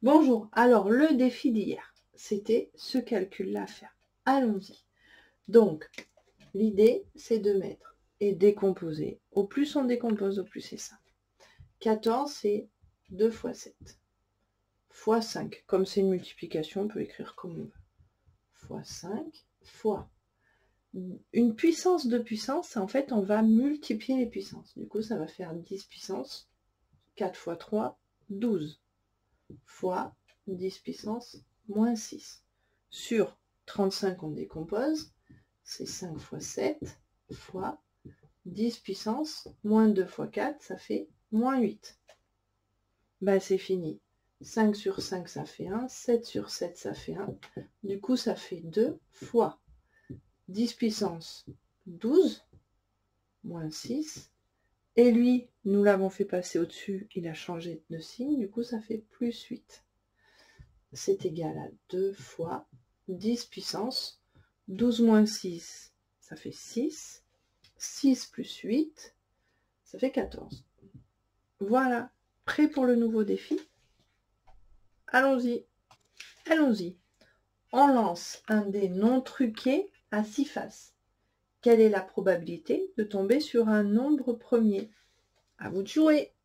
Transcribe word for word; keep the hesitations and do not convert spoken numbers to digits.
Bonjour, alors le défi d'hier, c'était ce calcul-là à faire. Allons-y. Donc, l'idée, c'est de mettre et décomposer. Au plus on décompose, au plus c'est ça. quatorze, c'est deux fois sept. Fois cinq. Comme c'est une multiplication, on peut écrire comme on veut. Fois cinq, fois. Une puissance de puissance, en fait, on va multiplier les puissances. Du coup, ça va faire dix puissance. quatre fois trois, douze. Fois dix puissance moins six. Sur trente-cinq, on décompose. C'est cinq fois sept fois dix puissance moins deux fois quatre, ça fait moins huit. Ben, c'est fini. cinq sur cinq, ça fait un. sept sur sept, ça fait un. Du coup, ça fait deux fois dix puissance douze moins six. Et lui, nous l'avons fait passer au-dessus, il a changé de signe. Du coup, ça fait plus huit. C'est égal à deux fois dix puissance douze moins six, ça fait six. six plus huit, ça fait quatorze. Voilà, prêt pour le nouveau défi? Allons-y. Allons-y. On lance un dé non truqué à six faces. Quelle est la probabilité de tomber sur un nombre premier? À vous de jouer.